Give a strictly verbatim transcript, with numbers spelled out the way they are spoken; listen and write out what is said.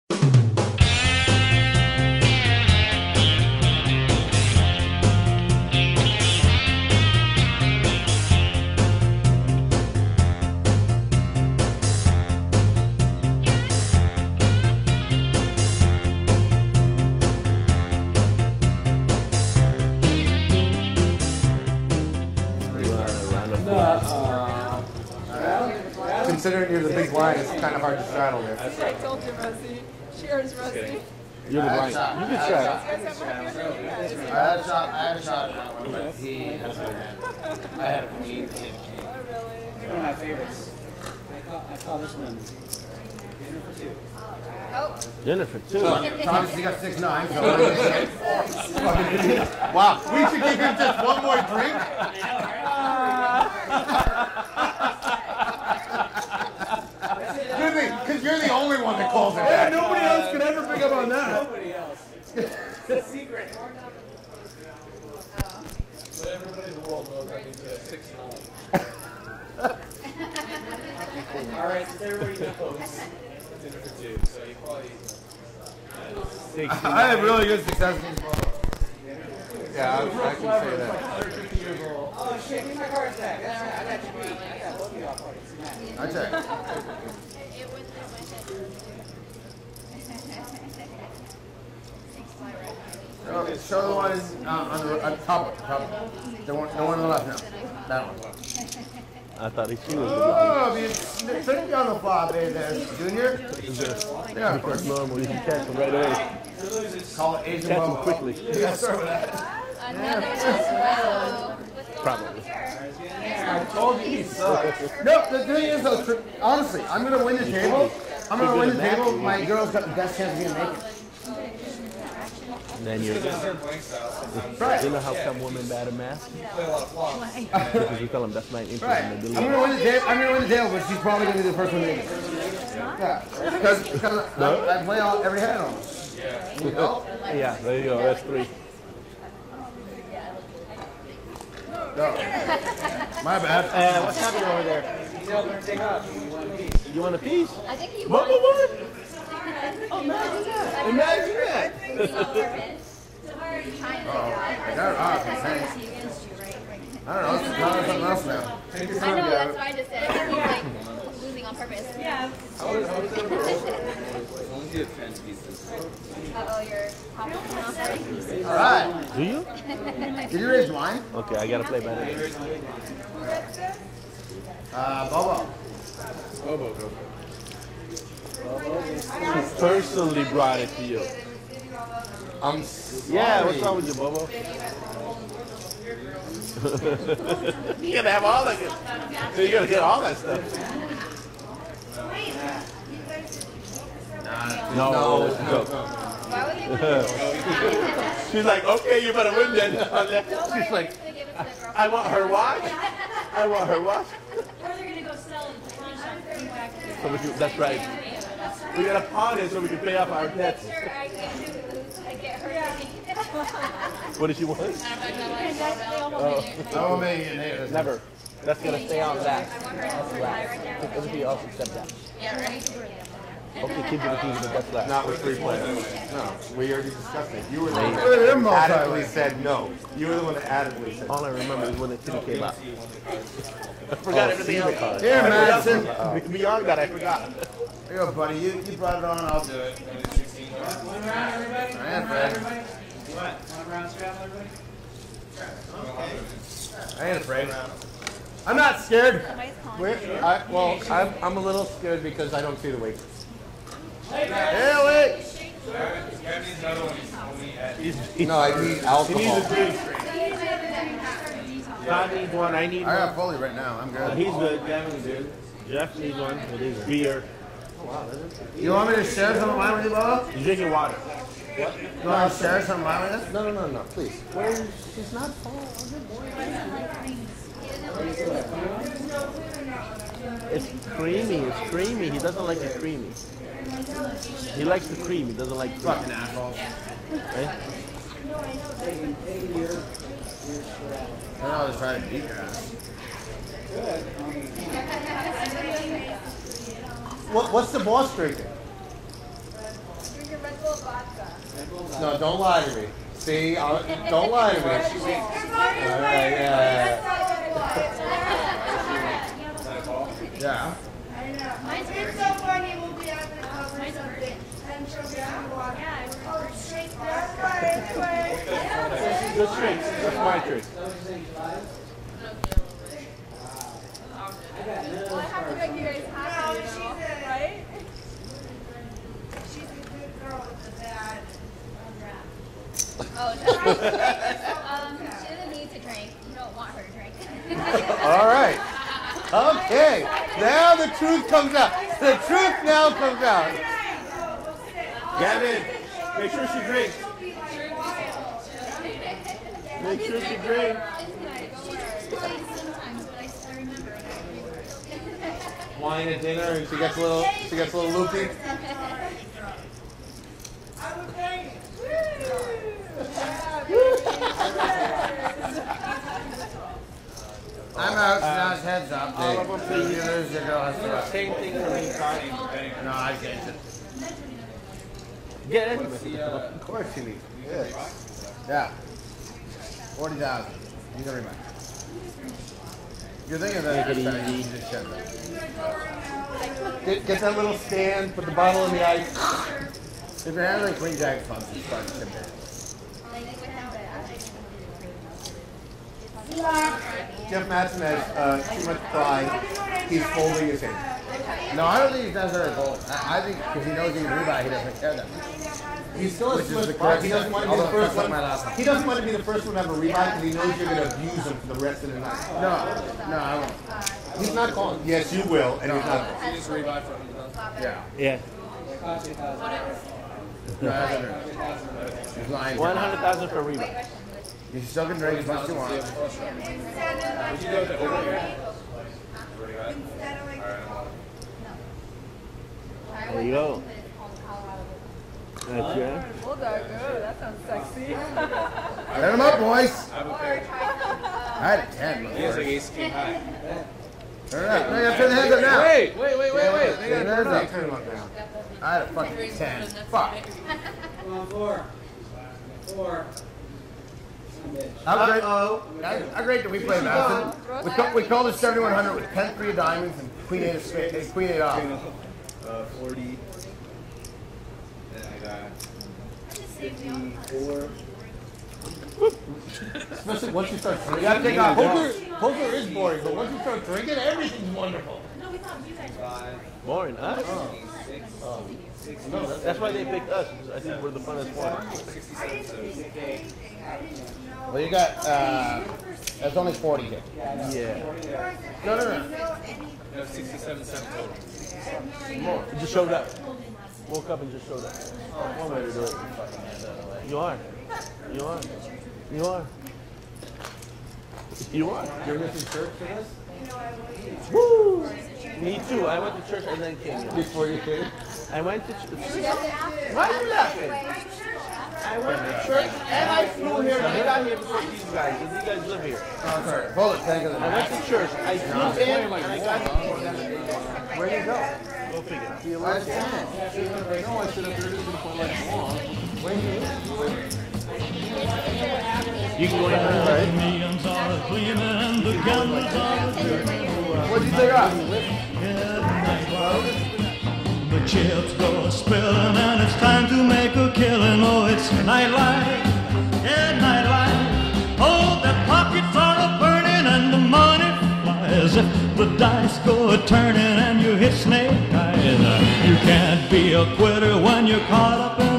Considering you're the big blind, it's kind of hard to straddle there. I told you, Rusty. Cheers, Rusty. You're the blind. You can straddle. I had a shot. I had a shot at that one, but he has a hand. I had a queen. Oh, really? One of my favorites. I call, I call this one dinner for two. Oh. Dinner for two. Thomas, you got six nine. So Wow, we should give him just one more drink. Because you're the only one that calls it that. Yeah, nobody else could ever pick up on that. Nobody else. It's a secret. But everybody in the world knows that means uh, six nine. All right, since everybody knows. Dinner for two, so you probably. I had really good success in these balls. Yeah, I, I can say that. one hundred fifty years old. Oh shit, give me my cards back. That's right, I got you beat. I got both of y'all parties. I check. Show, show the one uh, on the uh, top, top. The one, the one on the left now. That one. I thought he she was the Oh, you think on the flop, eh, there, Junior? Yeah, of course. That's normal. You can catch him right away. Call it Asian Catch him bubble. quickly. You gotta start with that. Probably. I told you he sucks. No, the thing is though, tr- honestly, I'm gonna win the table. I'm gonna win the table. My girl's got the best chance of being naked. And then you're. Right. You know how come women bad at math? Because you tell them that's my interest Right. in the I'm gonna win the table. I'm gonna win the table, but she's probably gonna be the first one to make it. Yeah. Because because I, I play all every hand almost. You know? Yeah, there you go. That's three. No. My bad. Uh, what's happening over there? He's helping her take off. You want a piece? You want a piece? I think he What? won. What? What? Oh, imagine that. Imagine that. I got it off. Thanks. I don't know. It's not something else now. Take your I time, know, yeah. that's why I just said it. He's like losing on purpose. Yeah. Only did ten pieces. Uh-oh, you're popping off. All right. Do you? Did you raise wine? Okay, I gotta play better. Uh, Bobo. Bobo, go. He personally brought it to you. I'm Yeah, what's wrong with you, Bobo? You're gonna have all that. You're gonna get all that stuff. No, no, that's a joke. Why would they She's like, okay, you better win then. She's like, I want her watch. I want her watch. Or they're going to go sell and pawn shop and back to So we can, that's right. We gotta pawn it so we can pay off our debts. sure I get, I get her? What did she want? they almost Oh. I won't make it. Nate. Never. That's gonna stay on that. I want her to retire now. Everything else except that. Yeah, right? Okay, keep it keep it that's left. not with three players. No, we already discussed it. You were the one Look at him that adamantly multi-way. said no. You were the one that adamantly said no. All I remember is when the thing came out. I forgot everything else. Here, Madison. Beyond that, I forgot. Here you go, buddy. You, you brought it on. I'll do it. One round, everybody? I am, Fred. What? One round scramble, everybody? I ain't afraid. I'm not scared. We're, I, well, I'm, I'm a little scared because I don't see the waitress. Hey, wait. No, I need He needs alcohol. a drink. Todd needs one. I need I got one. fully right now. I'm good. He's good. Definitely good. Jeff needs one. It is beer. You want me to share some of mine with you, Bobo? He's drinking water. You want to share some of mine with us? No, no, no, no, please. It's not full. It's creamy. It's creamy. He doesn't like it creamy. He likes the cream. He doesn't like cream. Fucking asshole. Right? I know I was trying to beat your ass. What, what's the boss drinking? No, don't lie to me. See, I'll, don't lie to me. All right, yeah. Yeah. Mine's It's so funny. We'll be at the cover or something, and she'll be on the walk. Yeah, I Oh, shake that way, anyway. Good tricks. That's my trick. Well, I have to make you guys happy, you know, right? She's a good girl with the bad. Oh, no. um, she doesn't need to drink. You don't want her to drink. All right. Okay. Now the truth comes out. The truth now comes out. Gavin, make sure she drinks. Make sure she drinks. Sometimes, but I still remember. Wine at dinner, and she gets a little. She gets a little loopy. I'm out, so now it's heads up. All of them, If please. you lose, your girl has to go. Same thing for me, Connie. No, I can't. Get it? Of course she needs. Yeah. forty thousand. You can remember. You're thinking of that. You just shut that. Get, get that little stand. Put the bottle in the ice. If you're handling Queen Jack funds, it's fun to compare. Jeff Madsen has uh, too much pride. He's folding his hand. No, I don't think he's necessarily bold. I, I think because he knows he can rebuy, he doesn't care that much. He's still a Which is the Smith correct He doesn't want to be step. the first Although, one. that's not my last one. He doesn't want to be the first one to have a rebuy because he knows you're going to abuse him for the rest of the night. No, no, I won't. He's not calling. Yes, you will, and he's not. You just rebuy for one hundred thousand. Yeah. Yeah. No, that's under. He's lying. one hundred thousand for rebuy. You still can drink as much as you want. Would you go with the over here? There you go. That's right. Well, that good. That sounds sexy. Let him up, boys. I have a pair. I had a ten. He has like ace king high. Turn it up. No, you gotta turn the hands up now. Wait, wait, wait, wait, wait. They Turn gotta the hands turn up. it turn it up now. I had a fucking ten. Fuck. Come on, four. Four. How great, how, how great did we play, Madison? We, call, we called it seventy-one hundred with ten three of diamonds and queen eight of spades, queen eight off. Uh, forty. Then I got fifty-four. Especially once you start drinking. You gotta take off. Poker, poker is boring, but once you start drinking, everything's wonderful. Five. Boring, huh? Six. Six. No, that's, That's why they picked us. Because I think we're the funnest one. Sixty-seven. seventy. Well, you got, uh, that's only forty here. Yeah. No, no, no. No, sixty-seven, seven total. More. It just showed up. Woke up and just showed up. One way to do it. You are. You are. You are. You are. you're missing church for this? Woo! Me too. I went to church and then came here. Before you came? I went to church. Why are you laughing? I went to church and I flew here and I got here before these guys. And you guys live here. Oh, sorry. Hold it. Thank you. I went to church. I flew in and I got here. Where do you go? Go figure. I was ten. No, I said if you're just going to play like long. When you You can go in there, right? Millions are gleaming and the gamblers are What'd you take off? the chips go spilling and it's time to make a killing. Oh, it's nightlife, yeah, nightlife. Oh, the pockets are burning and the money flies. If the dice go a-turning and you hit snake eyes, you can't be a quitter when you're caught up in